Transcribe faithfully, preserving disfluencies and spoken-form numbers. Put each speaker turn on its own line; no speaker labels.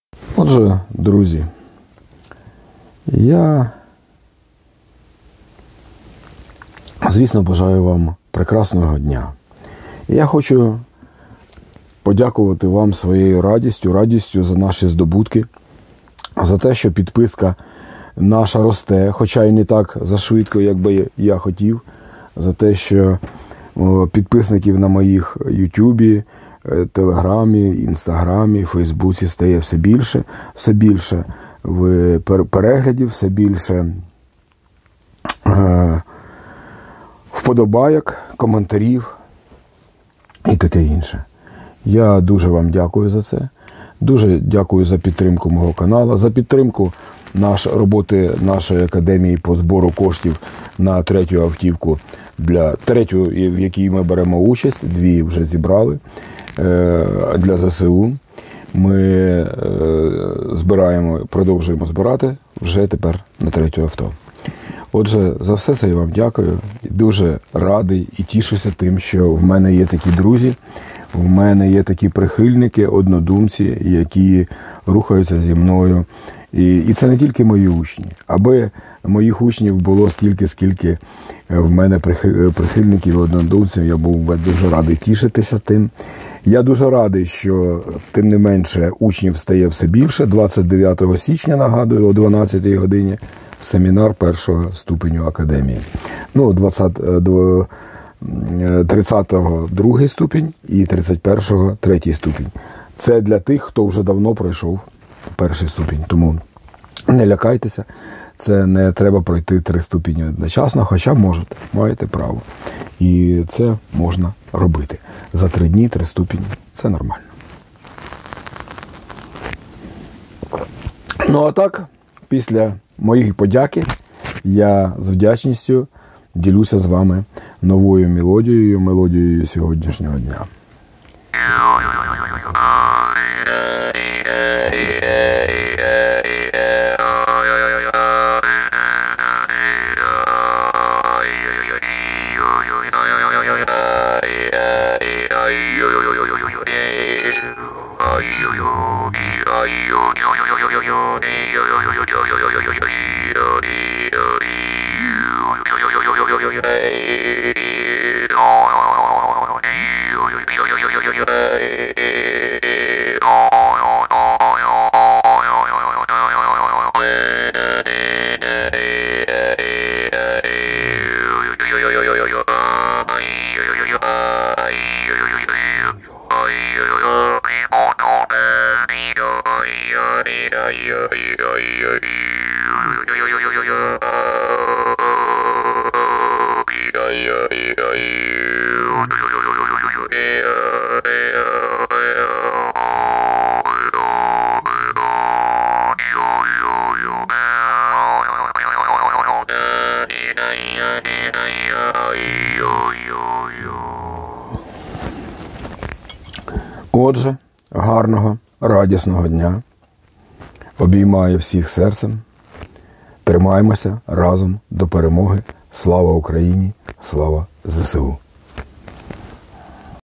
Отже, друзі, я, звісно, бажаю вам прекрасного дня. Я хочу подякувати вам своєю радістю, радістю за наші здобутки, за те, що підписка наша росте, хоча й не так зашвидко, як би я хотів, за те, що підписників на моїх Ютубі, Телеграмі, Інстаграмі, Фейсбуці стає все більше, все більше переглядів, все більше е, вподобайок, коментарів і таке інше. Я дуже вам дякую за це. Дуже дякую за підтримку мого каналу, за підтримку наш, роботи нашої академії по збору коштів на третю автівку, для третю, в якій ми беремо участь, дві вже зібрали, для ЗСУ. Ми збираємо, продовжуємо збирати вже тепер на третю авто. Отже, за все це я вам дякую. Дуже радий і тішуся тим, що в мене є такі друзі, в мене є такі прихильники, однодумці, які рухаються зі мною. І, і це не тільки мої учні. Аби моїх учнів було стільки, скільки в мене прихильників, однодумців, я був би дуже радий тішитися тим. Я дуже радий, що, тим не менше, учнів стає все більше. двадцять дев'ятого січня, нагадую, о дванадцятій годині, семінар першого ступеню академії. Ну, тридцятого другий ступінь і тридцять першого третій ступінь. Це для тих, хто вже давно пройшов перший ступінь. Тому не лякайтеся, це не треба пройти три ступені одночасно, хоча можете, маєте право. І це можна робити. За три дні, три ступені. Це нормально. Ну а так, після моїх подяки, я з вдячністю ділюся з вами новою мелодією, мелодією сьогоднішнього дня. Отже, гарного, радісного дня. Обіймаю всіх серцем. Тримаємося разом до перемоги. Слава Україні! Слава ЗСУ!